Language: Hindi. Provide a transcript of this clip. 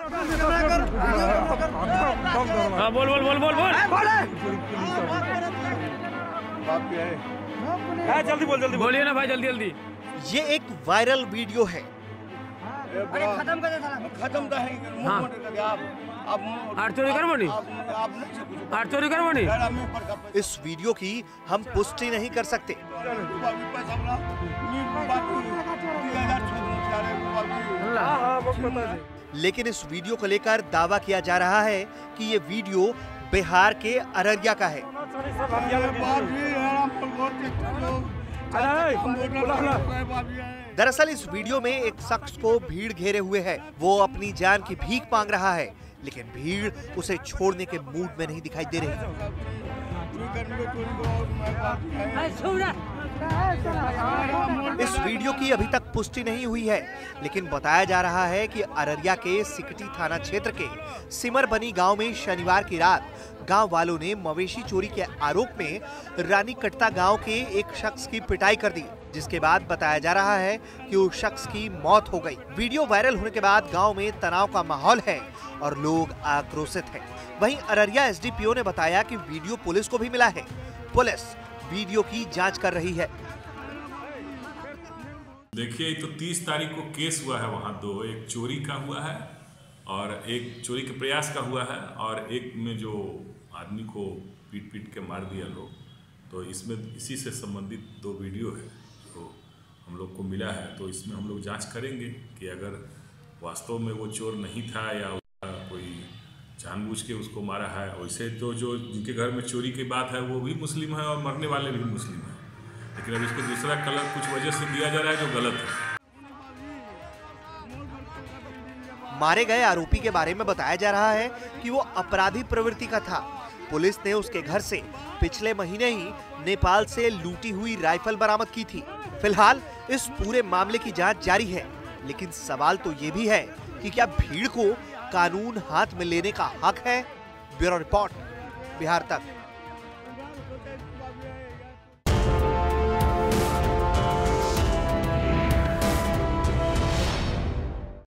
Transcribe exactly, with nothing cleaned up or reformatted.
हाँ बोल बोल बोल बोल बोल जल्दी बोल जल्दी बोलिए ना भाई जल्दी जल्दी। ये एक वायरल वीडियो है। खत्म कर दे खत्म तो है। हाँ आठ चोरी कर बोनी आठ चोरी कर बोनी। इस वीडियो की हम पुष्टि नहीं कर सकते, लेकिन इस वीडियो को लेकर दावा किया जा रहा है कि ये वीडियो बिहार के अररिया का है। दरअसल इस वीडियो में एक शख्स को भीड़ घेरे हुए है। वो अपनी जान की भीख मांग रहा है, लेकिन भीड़ उसे छोड़ने के मूड में नहीं दिखाई दे रही। इस वीडियो की अभी तक पुष्टि नहीं हुई है, लेकिन बताया जा रहा है कि अररिया के सिकटी थाना क्षेत्र के सिमरबनी गांव में शनिवार की रात गांव वालों ने मवेशी चोरी के आरोप में रानी कट्टा गांव के एक शख्स की पिटाई कर दी, जिसके बाद बताया जा रहा है कि उस शख्स की मौत हो गई। वीडियो वायरल होने के बाद गांव में तनाव का माहौल है और लोग आक्रोशित हैं। वहीं अररिया एसडीपीओ ने बताया कि वीडियो पुलिस को भी मिला है। पुलिस वीडियो की जांच कर रही है। देखिए तो तीस तारीख को केस हुआ है वहाँ, दो एक चोरी का हुआ है और एक चोरी के प्रयास का हुआ है और एक में जो आदमी को पीट पीट के मार दिया लोग। तो इसमें इसी से संबंधित दो वीडियो है जो हम लोग को मिला है। तो इसमें हम लोग जांच करेंगे कि अगर वास्तव में वो चोर नहीं था या कोई जानबूझ के उसको मारा है। वैसे तो जो जिनके घर में चोरी की बात है वो भी मुस्लिम है और मरने वाले भी मुस्लिम हैं, लेकिन अब इसको दूसरा कलर कुछ वजह से दिया जा रहा है जो गलत है। मारे गए आरोपी के बारे में बताया जा रहा है कि वो अपराधी प्रवृत्ति का था। पुलिस ने उसके घर से पिछले महीने ही नेपाल से लूटी हुई राइफल बरामद की थी। फिलहाल इस पूरे मामले की जांच जारी है, लेकिन सवाल तो ये भी है कि क्या भीड़ को कानून हाथ में लेने का हक है? ब्यूरो रिपोर्ट, बिहार तक।